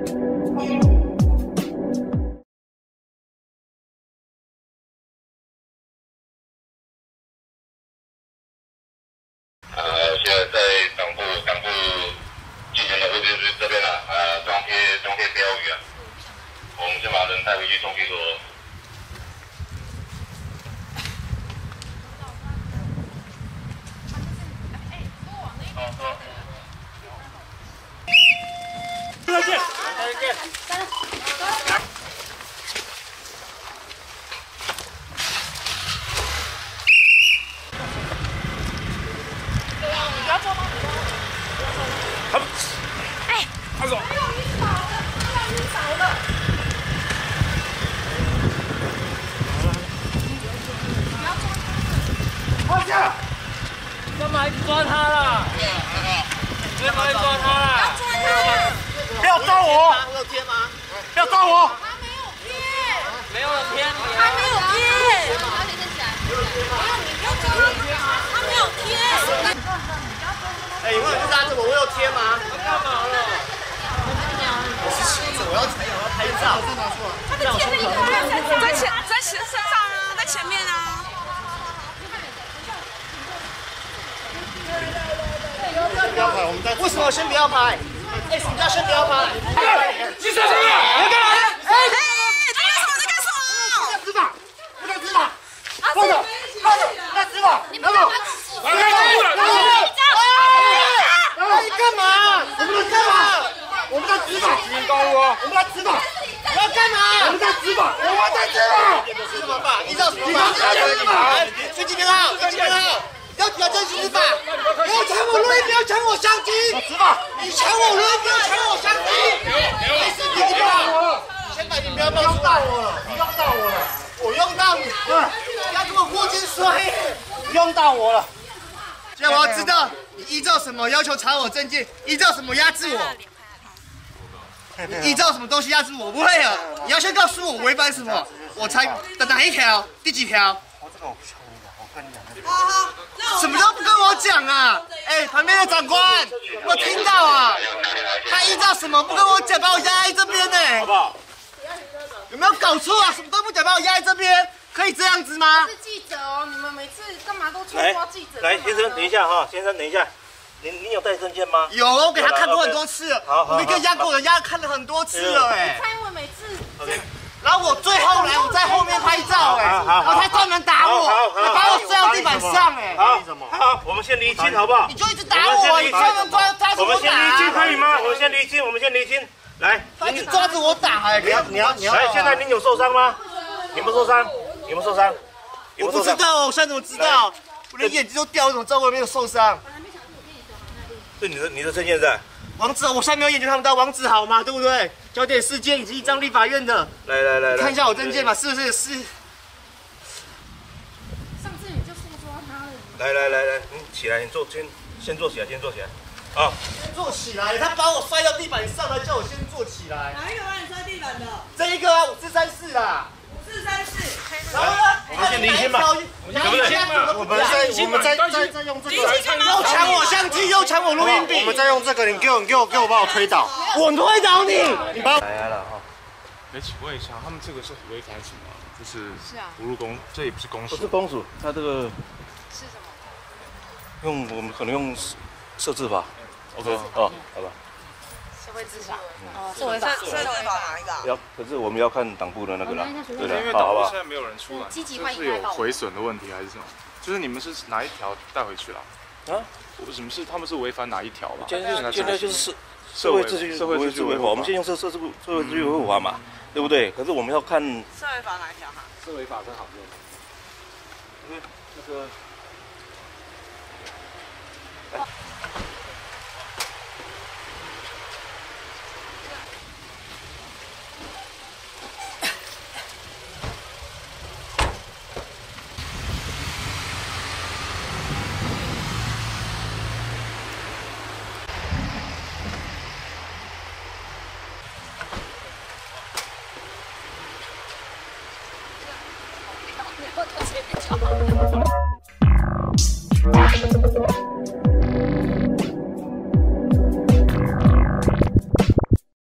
现在在党部进行的位置是这边了，装贴标语啊，我们先把人带回去装贴所。 再见。快走！放下！干嘛一直抓他啦？干嘛一直抓他啦？不要抓我！我有贴吗？不要抓我！ 他没有贴， 没有贴， 他没有贴。把你站起来，不要你不要抓他，他没有贴。 哎，你为什么拉着我？我有贴吗？ 干嘛了？ 我是妻子，我要拍照。 他的贴那个在身上啊，在前面啊。 不要拍，我们在。为什么先不要拍？哎，什么叫先不要拍？ 你说什么？你干嘛？ 哎，在干什么？在干什么？ 执法，不能执法！放手，放手，要执法！ 你们干嘛？ 你干嘛？我们在干嘛？我们在执法！ 居民告诉我， 我们在执法！你要干嘛？我们在执法！我们在执法！什么法？依照什么法？随机编号，随机编号。要真实执法！不要抢我录音，不要抢我相机！执法！你抢我录音，不要抢我相机！没事，你不要我了。先把你不要冒出来我了，你用到我了，我用到你，不要跟我过肩摔，用到我了。现在我要知道你依照什么要求查我证件，依照什么压制我？你依照什么东西压制我？不会啊！你要先告诉我违反什么，我才的哪一条，第几条？什么都不跟我讲啊！哎，旁边的长官，我听到啊，他依照什么不跟我讲，把我压在这边呢？好不好？有没有搞错啊？什么都不讲，把我压在这边，可以这样子吗？ 是记者哦，你们每次干嘛都穿抓记者？ 来，先生，等一下哈，先生，等一下，你有带证件吗？ 有，我给他看过很多次了， 好， 我们跟压过的压看了很多次了，哎。 蔡英文每次。 然后我最后来，我在后面拍照，哎，然后他专门打我，他把我摔到地板上，哎。 好，我们先厘清好不好？ 你就一直打我，你专门抓着我打。 我们先厘清可以吗？我们先厘清，来。 他一直抓着我打，哎，你要。 来，现在您有受伤吗？有没有受伤？ 我不知道，我现在怎么知道？我的眼睛都掉了，怎么知道我没有受伤？ 对，你的证件在。 王子，我现在没有眼睛看不到，王子好吗？对不对？焦点事件以及一张立法院的。 来， 看一下我证件吧，是不是？是。 上次你就说抓他了。 来，你起来，你先坐起来，啊。 先坐起来，他把我摔到地板上来，叫我先坐起来。 哪一个把你摔地板的这一个啊，5434啦。 ？5434。 然后呢？ 我们先厘清吧。 我们再用这个。又抢我相机，又抢我录音笔。我们再用这个，你给我把我推倒。我推倒你！你把我。 来了哈。 哎，请问一下，他们这个是违反什么？就是侮辱公，这也不是公署。 不是公署，他这个是什么？ 我们可能用设置法。OK，哦，好吧。 社会治法。哦，社会法哪一个？ 要，可是我们要看党部的那个啦。对因为的，好吧。 现在没有人出来， 积极欢迎是有毁损的问题还是什么？就是你们是哪一条带回去了？啊？他们是违反哪一条吧？ 现在就是社会秩序维护法，我们先用社会秩序维护法嘛，对不对？可是我们要看社会法哪一条哈？ 社会法正好用。 因为那个。